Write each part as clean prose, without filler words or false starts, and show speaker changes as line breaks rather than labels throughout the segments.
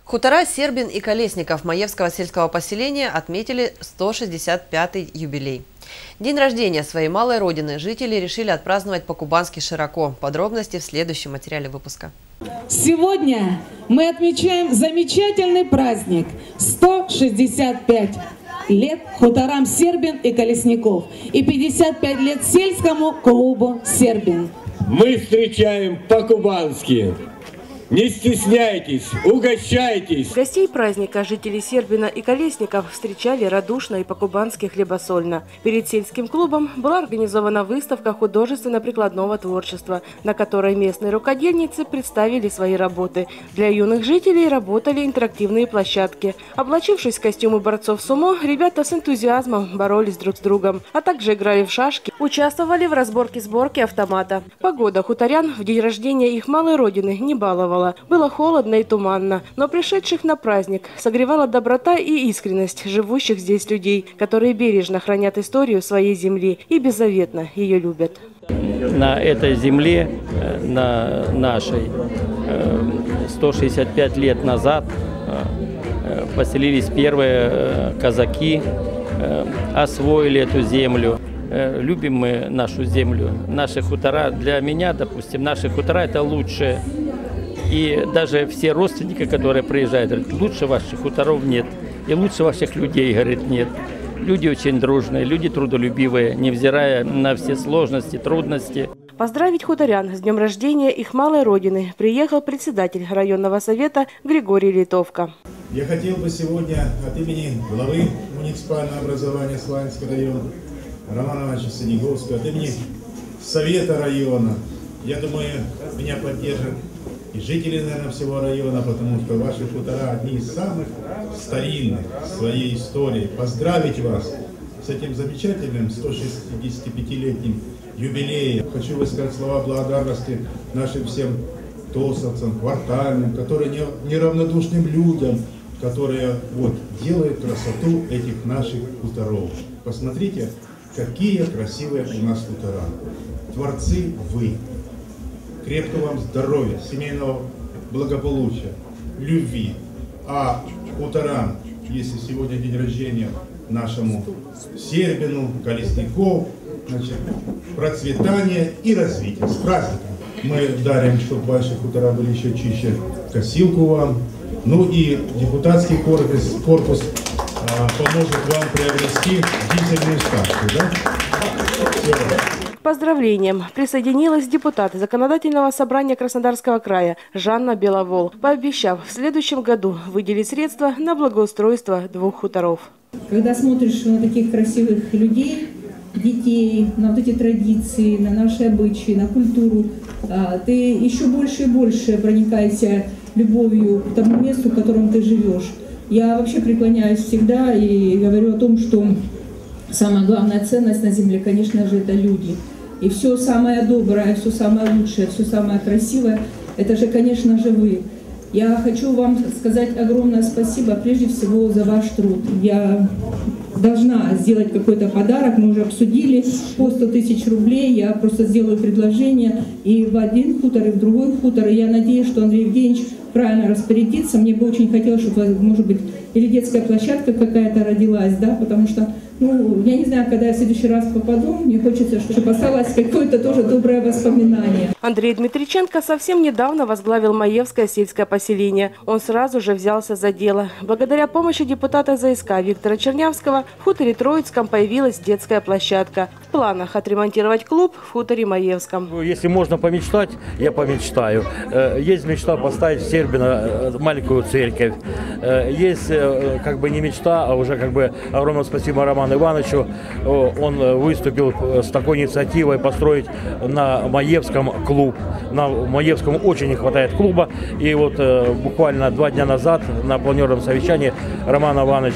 Хутора Сербин и Колесников Маевского сельского поселения отметили 165-й юбилей. День рождения своей малой родины жители решили отпраздновать по-кубански широко. Подробности в следующем материале выпуска.
Сегодня мы отмечаем замечательный праздник – 165 лет хуторам Сербин и Колесников и 55 лет сельскому клубу Сербин.
Мы встречаем по-кубански. Не стесняйтесь, угощайтесь!
Гостей праздника жители Сербина и Колесников встречали радушно и по-кубански хлебосольно. Перед сельским клубом была организована выставка художественно-прикладного творчества, на которой местные рукодельницы представили свои работы. Для юных жителей работали интерактивные площадки. Облачившись в костюмы борцов сумо, ребята с энтузиазмом боролись друг с другом, а также играли в шашки, участвовали в разборке-сборке автомата. Погода хуторян в день рождения их малой родины не баловала. Было холодно и туманно, но пришедших на праздник согревала доброта и искренность живущих здесь людей, которые бережно хранят историю своей земли и беззаветно ее любят.
На этой земле, на нашей, 165 лет назад поселились первые казаки, освоили эту землю. Любим мы нашу землю, наши хутора. Для меня, допустим, наши хутора – это лучшее. И даже все родственники, которые приезжают, говорят, лучше ваших хуторов нет. И лучше ваших людей, говорит, нет. Люди очень дружные, люди трудолюбивые, невзирая на все сложности, трудности.
Поздравить хуторян с днем рождения их малой родины приехал председатель районного совета Григорий Литовка.
Я хотел бы сегодня от имени главы муниципального образования Славянского района Романа Ивановича Синеговского, от имени совета района, я думаю, меня поддержат и жители, наверное, всего района, потому что ваши хутора одни из самых старинных в своей истории. Поздравить вас с этим замечательным 165-летним юбилеем. Хочу высказать слова благодарности нашим всем тосовцам, квартальным, которые неравнодушным людям, которые делают красоту этих наших хуторов. Посмотрите, какие красивые у нас хутора. Творцы вы. Крепкого вам здоровья, семейного благополучия, любви. А хуторам, если сегодня день рождения нашему Сербину, Колесников, значит, процветания и развития. С праздником! Мы дарим, чтобы ваши хутора были еще чище, косилку вам. Ну и депутатский корпус поможет вам приобрести дизельную станцию. Да? Все.
К поздравлениям присоединилась депутат Законодательного собрания Краснодарского края Жанна Беловол, пообещав в следующем году выделить средства на благоустройство 2 хуторов.
Когда смотришь на таких красивых людей, детей, на вот эти традиции, на наши обычаи, на культуру, ты еще больше и больше проникаешься любовью к тому месту, в котором ты живешь. Я вообще преклоняюсь всегда и говорю о том, что самая главная ценность на земле, конечно же, это люди. И все самое доброе, все самое лучшее, все самое красивое, это же, конечно же, вы. Я хочу вам сказать огромное спасибо, прежде всего, за ваш труд. Я должна сделать какой-то подарок, мы уже обсудили, по 100 000 рублей, я просто сделаю предложение и в один хутор, и в другой хутор. И я надеюсь, что Андрей Евгеньевич правильно распорядится. Мне бы очень хотелось, чтобы, может быть, или детская площадка какая-то родилась, да, потому что, я не знаю, когда я в следующий раз попаду, мне хочется, чтобы осталось какое-то тоже доброе воспоминание.
Андрей Дмитриченко совсем недавно возглавил Маевское сельское поселение. Он сразу же взялся за дело. Благодаря помощи депутата ЗСК Виктора Чернявского в хуторе Троицком появилась детская площадка. В планах отремонтировать клуб в хуторе Маевском.
Если можно помечтать, я помечтаю. Есть мечта поставить в Сербино маленькую церковь. Есть не мечта, а уже огромное спасибо Роману Ивановичу. Он выступил с такой инициативой построить на Маевском клуб. На Маевском очень не хватает клуба. И буквально 2 дня назад на планерном совещании Роман Иванович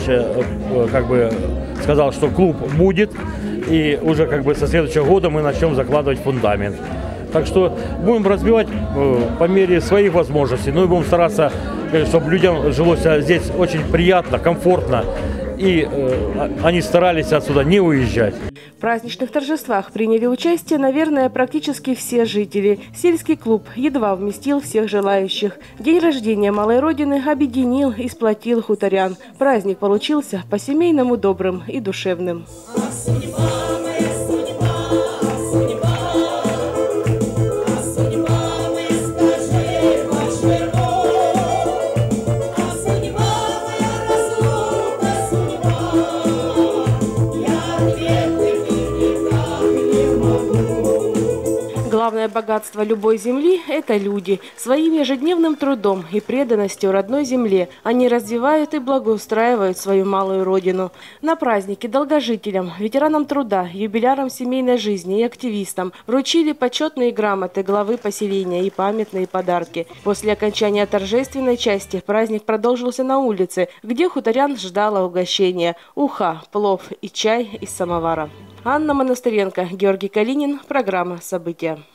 сказал, что клуб будет. И уже со следующего года мы начнем закладывать фундамент. Так что будем развивать по мере своих возможностей. Ну и будем стараться, чтобы людям жилось здесь очень приятно, комфортно.
и они старались отсюда не уезжать.
В праздничных торжествах приняли участие, наверное, практически все жители. Сельский клуб едва вместил всех желающих. День рождения малой родины объединил и сплотил хуторян. Праздник получился по-семейному добрым и душевным. Главное богатство любой земли – это люди. Своим ежедневным трудом и преданностью родной земле они развивают и благоустраивают свою малую родину. На празднике долгожителям, ветеранам труда, юбилярам семейной жизни и активистам вручили почетные грамоты главы поселения и памятные подарки. После окончания торжественной части праздник продолжился на улице, где хуторян ждало угощение – уха, плов и чай из самовара. Анна Монастыренко, Георгий Калинин. Программа «События».